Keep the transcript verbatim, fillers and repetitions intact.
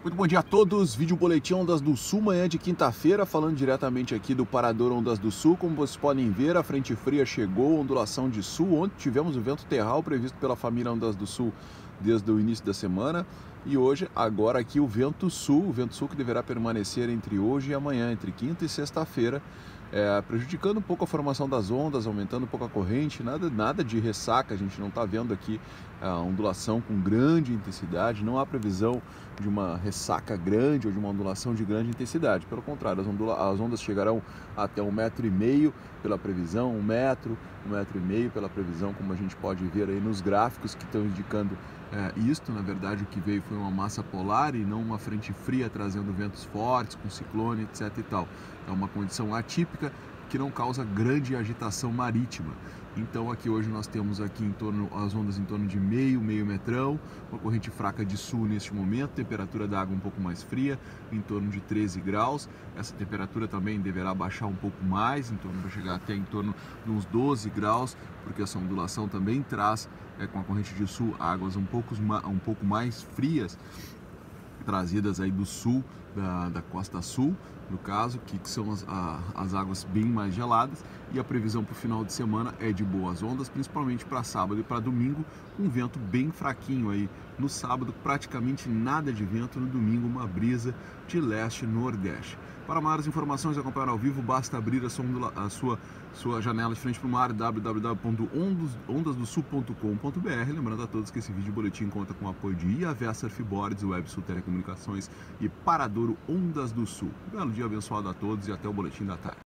Muito bom dia a todos, vídeo Boletim Ondas do Sul, manhã de quinta-feira, falando diretamente aqui do Parador Ondas do Sul. Como vocês podem ver, a frente fria chegou, ondulação de sul. Ontem tivemos o vento terral previsto pela família Ondas do Sul desde o início da semana. E hoje, agora aqui o vento sul, o vento sul que deverá permanecer entre hoje e amanhã, entre quinta e sexta-feira, é, prejudicando um pouco a formação das ondas, aumentando um pouco a corrente, nada, nada de ressaca, a gente não está vendo aqui a ondulação com grande intensidade, não há previsão de uma ressaca grande ou de uma ondulação de grande intensidade, pelo contrário, as, ondula as ondas chegarão até um metro e meio pela previsão, um metro, um metro e meio pela previsão, como a gente pode ver aí nos gráficos que estão indicando é, isto. Na verdade, o que veio foi uma massa polar e não uma frente fria trazendo ventos fortes, com ciclone, etc e tal. É uma condição atípica que não causa grande agitação marítima. Então aqui hoje nós temos aqui em torno, as ondas em torno de meio, meio metrão, uma corrente fraca de sul neste momento, temperatura da água um pouco mais fria, em torno de treze graus. Essa temperatura também deverá baixar um pouco mais, em torno, vai chegar até em torno de uns doze graus, porque essa ondulação também traz, é, com a corrente de sul, águas um pouco, um pouco mais frias, trazidas aí do sul, da, da costa sul, no caso, que, que são as, a, as águas bem mais geladas, e a previsão para o final de semana é de boas ondas, principalmente para sábado e para domingo, um vento bem fraquinho aí. No sábado, praticamente nada de vento, no domingo, uma brisa de leste-nordeste. Para maiores informações, acompanhar ao vivo, basta abrir a sua, a sua, sua janela de frente para o mar, w w w ponto ondas do sul ponto com ponto b r. Lembrando a todos que esse vídeo boletim conta com o apoio de I A V Surfboards, Websul Telecomunicações e Paradouro Ondas do Sul. Um belo dia abençoado a todos e até o Boletim da Tarde.